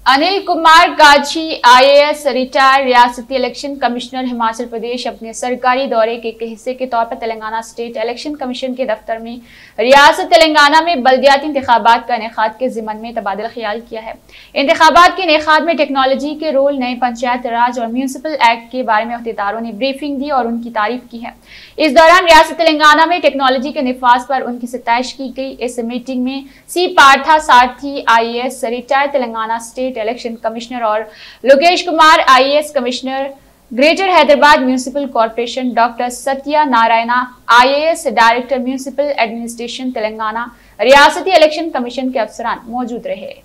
Anil Kumar Ghazi IAS retired रियासती election commissioner Himachal Pradesh अपने सरकारी दौरे के एक हिस्से के तौर पर तेलंगाना स्टेट इलेक्शन कमीशन के दफ्तर में रियासत तेलंगाना में बल्दियाती इंतखाबात का इनेकाद के जिम्मन में तबादला ख्याल किया है। इंतखाबात के इनेकाद में टेक्नोलॉजी के रोल, नए पंचायत राज और म्यूनिसिपल एक्ट के बारे में अहदेदारों ने ब्रीफिंग दी और उनकी तारीफ की है। इस दौरान रियासत तेलंगाना में टेक्नोलॉजी के निफाज पर उनकी सताइश की गई। इस मीटिंग में C Partha Sarathi IAS retired Telangana state election commissioner और Lokesh Kumar IAS commissioner greater Hyderabad municipal corporation, doctor Satya Narayana IAS director municipal administration Telangana, रियासती इलेक्शन कमीशन के अफसरान मौजूद रहे।